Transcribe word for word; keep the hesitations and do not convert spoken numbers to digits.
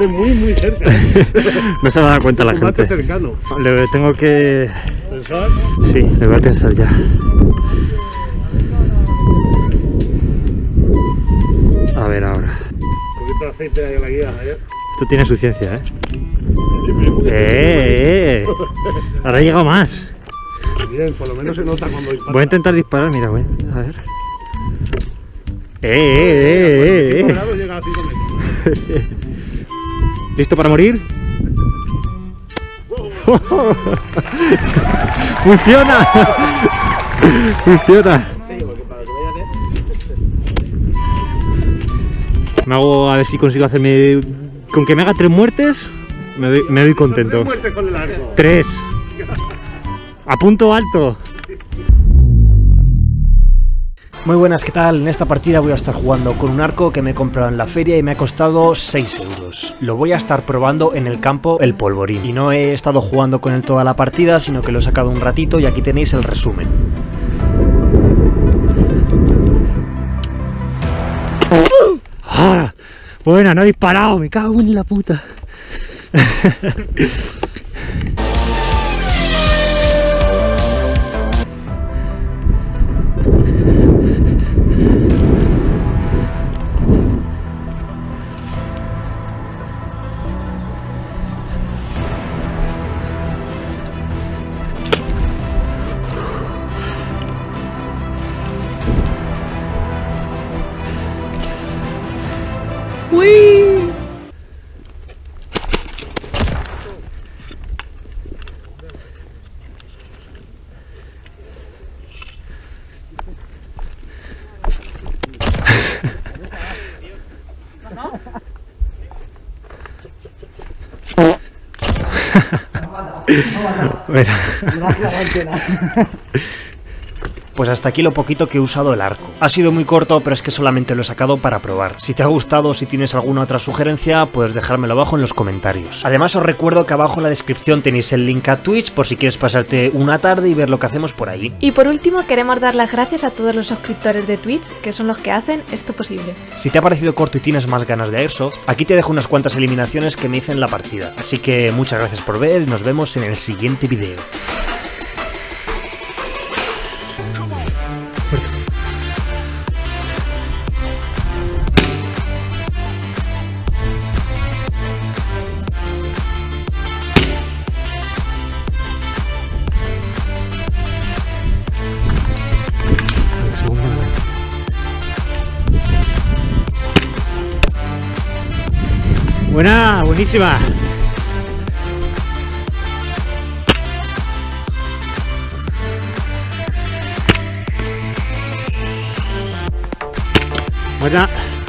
combate muy, muy cerca. ¿eh? No se va a dar cuenta la combate gente. cercano. Le tengo que... ¿Pensar? Sí, le voy a pensar ya. A ver ahora. Un poquito de aceite ahí en la guía, ¿eh? Esto tiene su ciencia, ¿eh? ¡Eh, eh, eh! Ahora he llegado más. Bien, por lo menos se nota cuando dispara. Voy a intentar disparar, mira, voy a ver. ¡Eh, eh, eh! eh, eh. Llega a cinco metros. ¿Listo para morir? ¡Funciona! ¡Funciona! Me hago a ver si consigo hacerme... Con que me haga tres muertes, me doy, me doy contento. Tres muertes con el arco. Tres. A punto alto. Muy buenas, ¿qué tal? En esta partida voy a estar jugando con un arco que me he comprado en la feria y me ha costado seis euros. Lo voy a estar probando en el campo El Polvorín. Y no he estado jugando con él toda la partida, sino que lo he sacado un ratito y aquí tenéis el resumen. ¡Ah! Buena, no he disparado, me cago en la puta. ¡Uy! Bueno. Pues hasta aquí lo poquito que he usado el arco. Ha sido muy corto, pero es que solamente lo he sacado para probar. Si te ha gustado o si tienes alguna otra sugerencia, puedes dejármelo abajo en los comentarios. Además os recuerdo que abajo en la descripción tenéis el link a Twitch por si quieres pasarte una tarde y ver lo que hacemos por ahí. Y por último queremos dar las gracias a todos los suscriptores de Twitch, que son los que hacen esto posible. Si te ha parecido corto y tienes más ganas de Airsoft, aquí te dejo unas cuantas eliminaciones que me hice en la partida. Así que muchas gracias por ver y nos vemos en el siguiente video. Buena, buenísima. Buena.